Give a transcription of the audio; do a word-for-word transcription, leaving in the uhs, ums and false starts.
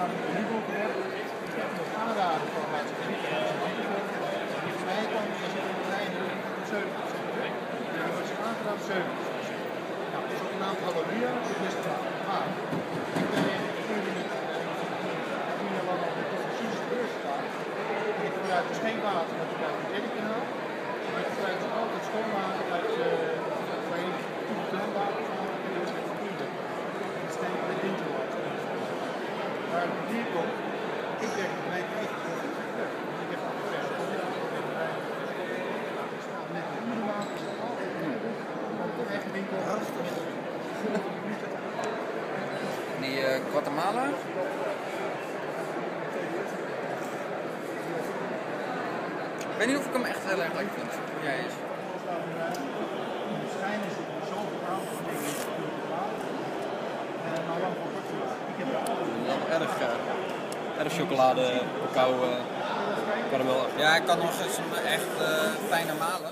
namelijk een nieuwbouwproject. Ik heb nog aanraden van het gebied van die van mij kan er zitten een kleine zeven procent. En dan wordt ze aangeraden zeven procent. Nou, dat is ook een aantal halleluja, dat is best wel maar ik ben in vier minuten tien jaar lang op de precies beurs staan. Ik gebruik dus geen water, maar ik gebruik een derde kanaal. Ik gebruik dus altijd schoonmaken uit de vereniging van tuinwater van en dat is het verkeerde. Dat is tegen de winterwater. Maar hier komt, ik denk dat mijn eigen product. Ik heb al gezegd, ik heb mijn met de urenwater is het altijd want de eigen winkel die uh, Guatemala? Ik weet niet of ik hem echt heel erg leuk vind. Hoe jij is. Waarschijnlijk is het zoveel aantal dingen in het water. En nou lang voor ik heb Ja, erg, uh, erg chocolade, cacao, uh, karamel. Ja, ik kan nog eens hem echt uh, fijner malen.